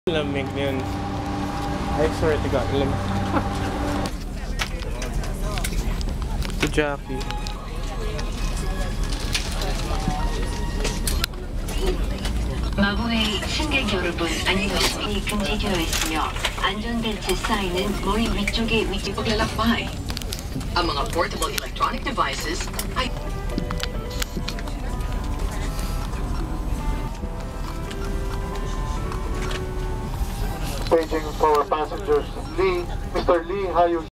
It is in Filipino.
Lamig na yun. I swear to God, lamig. Si Jackie. 마보의 승객 여러분, 안녕하십니까. 금지되어 있으며 안전벨트 사인은 머리 위쪽에 lalakbay. Ang mga portable electronic devices ay Paging for passengers Lee, Mr. Lee Hayu